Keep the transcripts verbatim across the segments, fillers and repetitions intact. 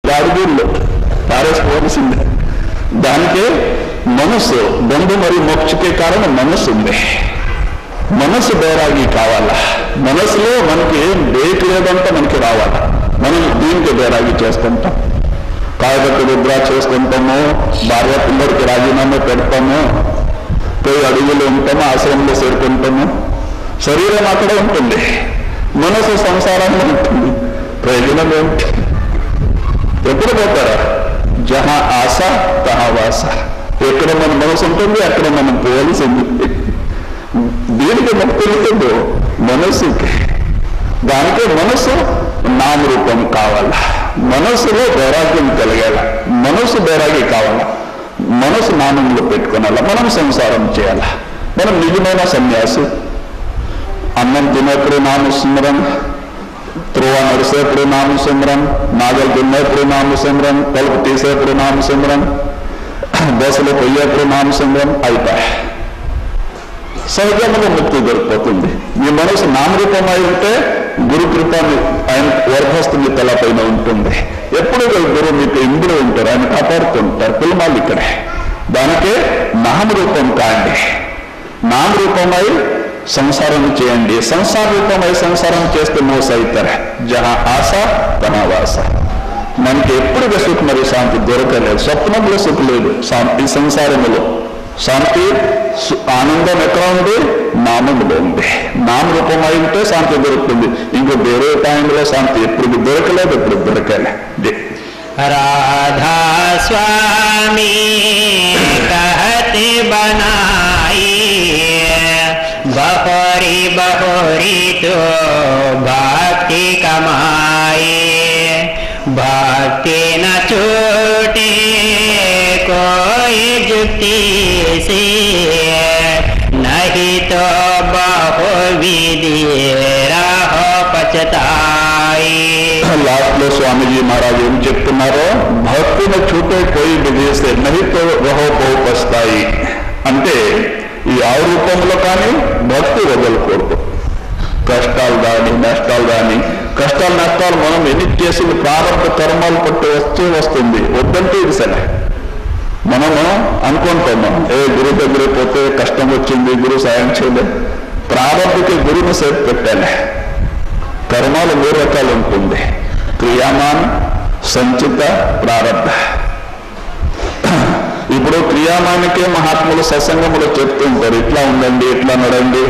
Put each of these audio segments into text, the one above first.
అడుగుల్లో పారేసుకోవాల్సిందే. దానికే మనస్సు బంధు మరియు మోక్షకే కారణం మనస్సు ఉంది. మనస్సు బైరాగి కావాలా. మనసులో మనకి ఏం బేక్ లేదంటే మనకి రావాలా. మనం దీనికి బైరాగి చేసుకుంటాం, కాయకట్టు రుద్ర చేసుకుంటాము, భార్య పిల్లడికి రాజీనామా పెడతాము, పోయి అడుగులు ఉంటాము, ఆశ్రమంలో చేరుకుంటాము. శరీరం అక్కడ ఉంటుంది, మనసు సంసారంలో ఉంటుంది. ప్రయోజనం ఏమిటి? ఎప్పుడు పోతారా? జహా ఆశ తహా వాస. ఎక్కడ మన మనసు ఉంటుంది అక్కడ మనం పోవలసింది. దీనికి ముక్తి లేదు మనస్సుకి. దానికే మనసు నామరూపం కావాల. మనస్సులో వైరాగ్యం కలిగేల. మనస్సు వైరాగ్యం కావాల. మనసు నామంలో పెట్టుకోవాలా. మనం సంసారం చేయాల. మనం నిజమైన సన్యాసి. అన్నం తినేప్పుడు నామస్మరం, త్రువ నడిసేప్పుడు నామస్మరం, నాగలు దున్నేప్పుడు నామస్మరం, కలుపు తీసేప్పుడు నామస్మరం, దశలు పొయ్యేప్పుడు నామస్మరం అయిపోయి సహజంగా ముక్తి దొరికిపోతుంది. మీ మనసు నామరూపమై ఉంటే గురు కృప ఆయన వర్ధస్తుని తలపైన ఉంటుంది. ఎప్పుడు గురువు మీకు ఇందులో ఉంటారు, ఆయన కాపాడుతుంటారు. పిల్లమాలు ఇక్కడే. దానికే నామరూపం కాండి. నామరూపమై సంసారం చేయండి. సంసార రూపమై సంసారం చేస్తే మోస అవుతారు. జహా ఆశ తహా వాస. మనకి ఎప్పుడు సుఖ మరియు శాంతి దొరకలేదు. స్వప్నంలో సుఖ లేదు. శాంతి సంసారములో శాంతి ఆనందం ఎక్కడ ఉంది? నామములో ఉంది. నామరూపమై ఉంటే శాంతి దొరుకుతుంది. ఇంకో వేరే టైంలో శాంతి ఎప్పుడు దొరకలేదు, ఎప్పుడు దొరకలే. राधा स्वामी कहते बनाई, बहोरी बहोरी तो भक्ति कमाई, भक्ति न छूटे कोई जुक्ति से, नहीं तो बहु विधि रहो पछताई. లాస్ట్ లో స్వామీజీ మహారాజ్ ఏం చెప్తున్నారో, భక్తిని చూపే కోయి విధేస్తే నహితో రహో బహు పస్తాయి అంటే ఈ ఆరు రూపంలో కానీ భక్తి వదలకూడదు. కష్టాలు కానీ నష్టాలు కానీ, కష్టాలు నష్టాలు మనం ఎన్ని చేసిన ప్రారంభ కర్మాలు పట్టి వచ్చే వస్తుంది. వద్దంటే ఇది సరే. మనము అనుకుంటున్నాం ఏ గురువు దగ్గర పోతే కష్టం వచ్చింది, గురువు సాయం చేయలేదు. ప్రారంభకి గురువుని సేపు పెట్టాలి. కర్మాలు మూడు రకాలు ఉంటుంది: క్రియామాన్, సంచిత, ప్రారంభ. ఇప్పుడు క్రియామానికే మహాత్ములు సత్సంగములు చెప్తుంటారు, ఇట్లా ఉండండి, ఇట్లా నడండి,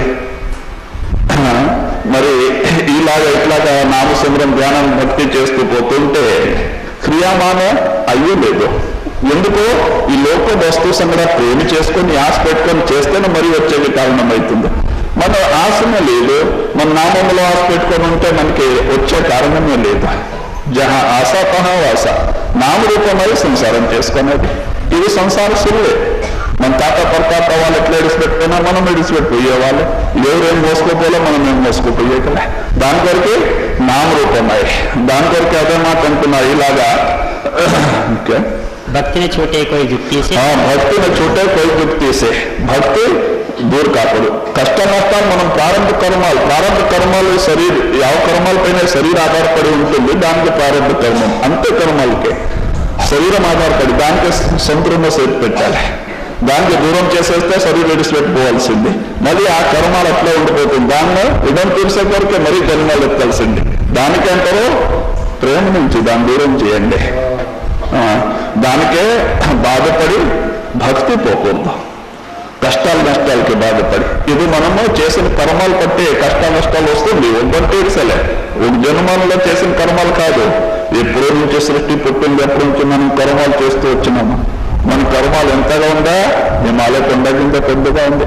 మరి ఇలాగా ఇట్లాగా నామస్మరం ధ్యానం భక్తి చేస్తూ పోతుంటే క్రియామాన అయ్యూ లేదు. ఎందుకో ఈ లోక వస్తు సంగ్రహ ప్రేమ చేసుకొని ఆశ పెట్టుకొని చేస్తేనే మరీ వచ్చేది కారణమవుతుంది. మన ఆశనే లేదు, మన నామంలో ఆశ పెట్టుకొని ఉంటే మనకి వచ్చే కారణమే లేదు. జహా ఆశ తహా వాస. నామరూపమై సంసారం చేసుకునేది ఇది సంసార సులువే. మన తాత పరతాత వాళ్ళు ఎట్లా ఎడిసిపెట్టుకున్నా మనం ఎడిసిపెట్టిపోయేవాళ్ళు. ఎవరేం మోసుకోపోలే మనం ఏం మోసుకుపోయేకలే. దాని కొరకే నామరూపమై. దాని కొరకే అదే మాట అంటున్నా ఇలాగా భక్తిని చూటే కోయి యుక్తి సే, భక్తిని చూటే కోయి యుక్తి సే. భక్తి దూర కాకూడదు. కష్ట నష్టాలు మనం ప్రారంభ కర్మాలు ప్రారంభ కర్మాలు శరీర ಯಾವ కర్మాలపైన శరీరం ఆధారపడి ఉంటుంది. దానికి ప్రారంభ కర్మం అంతే. కర్మాలకే శరీరం ఆధారపడి దానికి సంతృప్తి సేపు పెట్టాలి. దానికి దూరం చేసేస్తే శరీరం విడిచిపెట్టుకోవాల్సింది. మళ్ళీ ఆ కర్మాలు అట్లా ఉండిపోతుంది. దాన్ని ఇదం తీర్చే కొరకే మరీ జన్మాలు ఎత్తాల్సింది. దానికంటారు ప్రేమ నుంచి దాన్ని దూరం చేయండి. దానికే బాధపడి భక్తి పోకూడదు. కష్టాలు నష్టాలకి బాధపడి ఇది మనము చేసిన కర్మాలు బట్టి కష్ట నష్టాలు వస్తుంది. ఒక్కంటే ఇసలే ఒక జన్మాలలో చేసిన కర్మాలు కాదు. ఎప్పుడో నుంచి సృష్టి పుట్టింది ఎప్పటి నుంచి మనం కర్మాలు చేస్తూ వచ్చినాము. మన కర్మాలు ఎంతగా ఉందా? హిమాలయ కొండ కింద పెద్దగా ఉంది.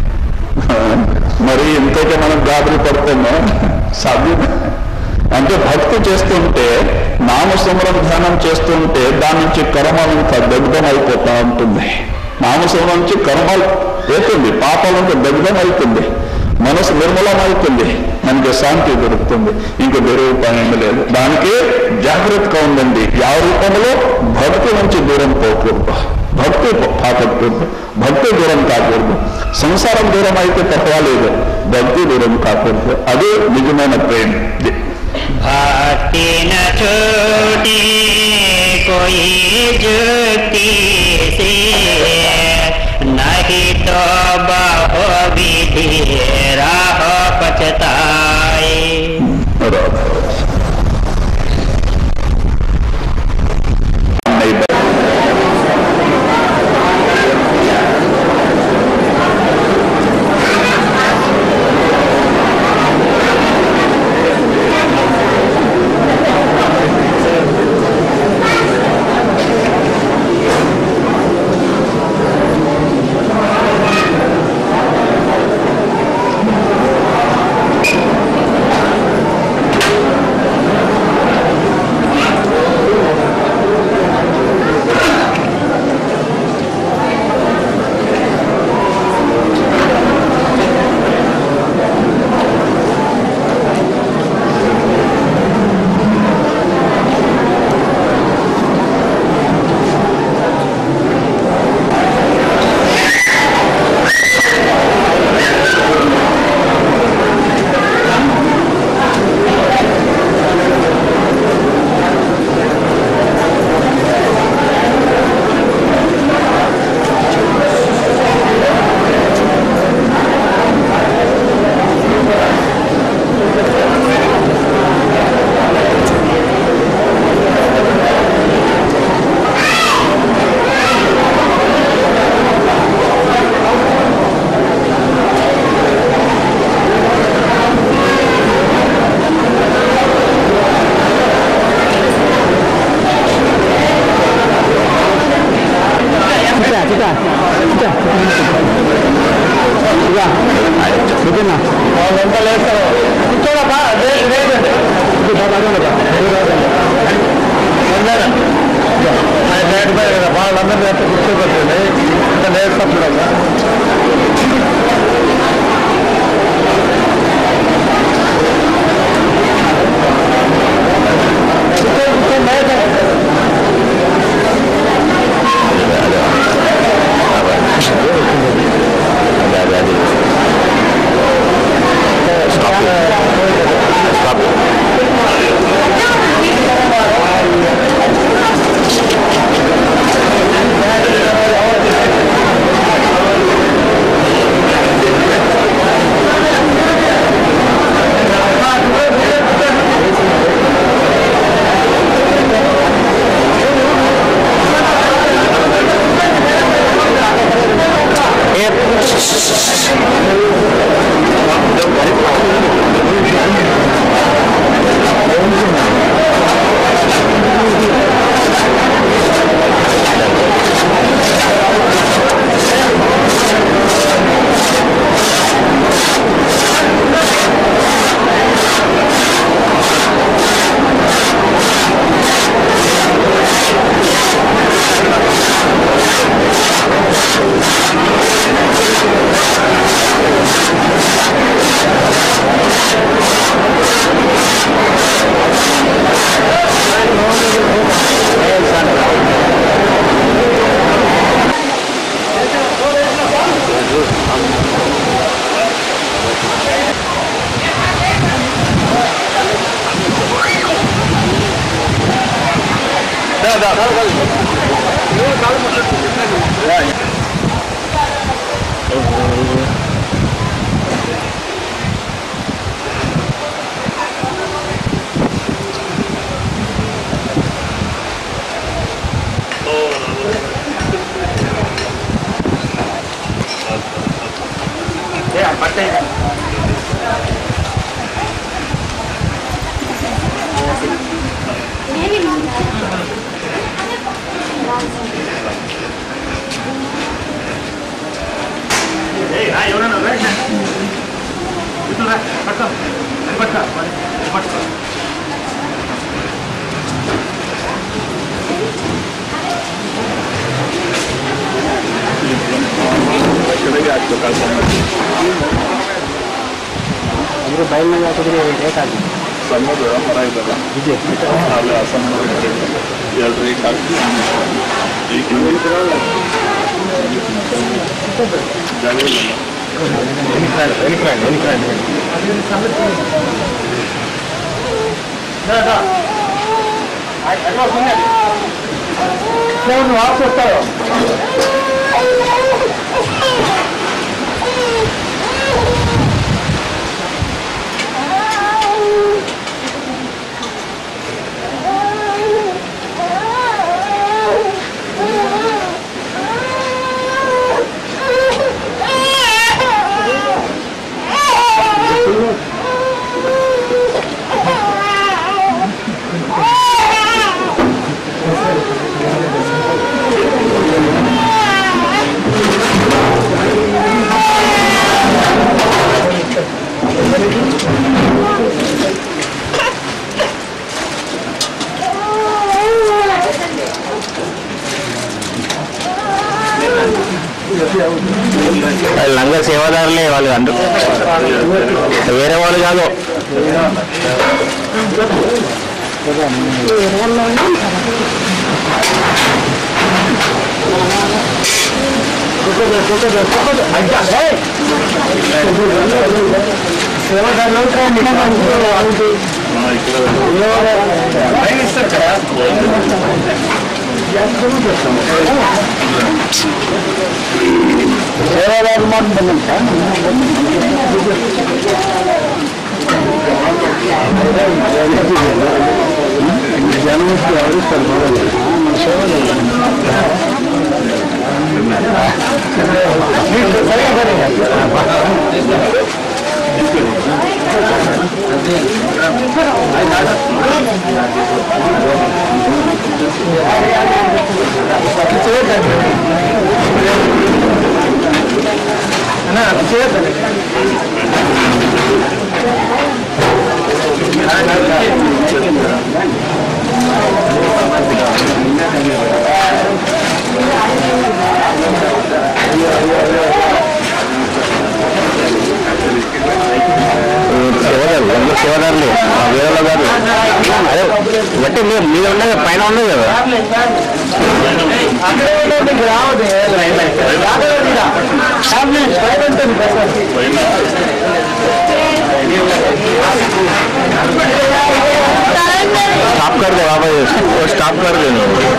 మరి ఇంతకే మనం గాబరి పడుతున్నాం సాధ్యం. అంటే భక్తి చేస్తుంటే నామస్మరణ ధ్యానం చేస్తుంటే దాని నుంచి కర్మాలంతా దగ్ధం అయిపోతా ఉంటుంది. నామస్మరణ నుంచి కర్మాలు పోతుంది, పాపాలంతా దగ్ధం అవుతుంది, మనసు నిర్మలం అవుతుంది, మనకి శాంతి దొరుకుతుంది. ఇంకా వేరే ఉపాయం లేదు. దానికి జాగ్రత్తగా ఉండండి. ఆ రూపంలో భక్తి నుంచి దూరం పోకూడదు. భక్తి పాకూడదు, భక్తి దూరం కాకూడదు. సంసారం దూరం అయితే పర్వాలేదు, భక్తి దూరం కాకూడదు. అదే నిజమైన ప్రేమ. భక్తి న చోటి कोई जुक्ति से, नहीं तो बहु विधि राह पछताए। बैल में जाकर एक आदमी ಸಮುದ್ರ ಹೊರ ಇದ್ದಲ್ಲ ಅಲ್ಲಿ ಆ ಸಮುದ್ರ ಎರಡು ರೇಖೆ ಹಾಕಿ ಈಗ ಜಾಗ ಇಲ್ಲ వాపస్ వస్తావు లంగర్ సేవాదారులే వాళ్ళు అంటూ వేరే వాళ్ళు కాదు. సేవాదారు మాట జనం ఎవరిస్తారు సేవదారులే వేరే కాదు. అదే బట్టి మీరు మీద ఉండదు పైన ఉండదు కదా. स्टॉप कर दे बाबा, स्टॉप कर दे.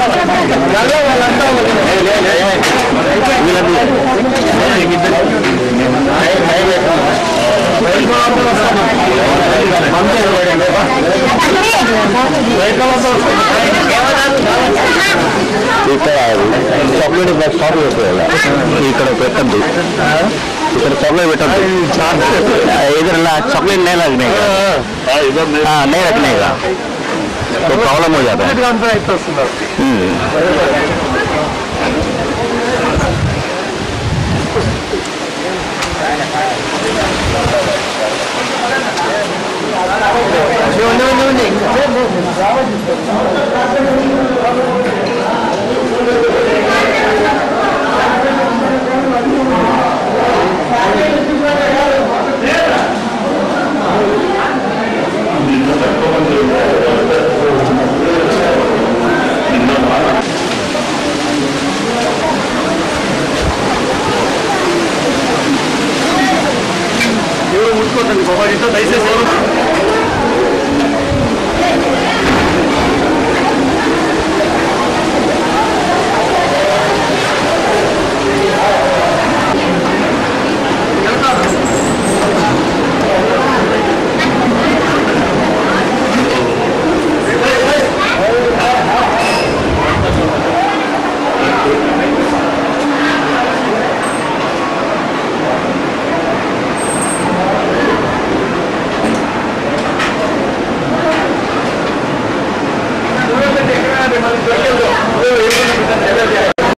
Chocolate stop అయిపోయాలి. ఇక్కడ పెట్టద్దు, ఇక్కడ చాక్लेट పెట్టద్దు. इधर चॉकलेट नहीं लगने का, हाँ नहीं रखने का, तो प्रॉब्लम हो जाता है. ముట్టుకోండి బాబా, ఇంట్లో దయచేసి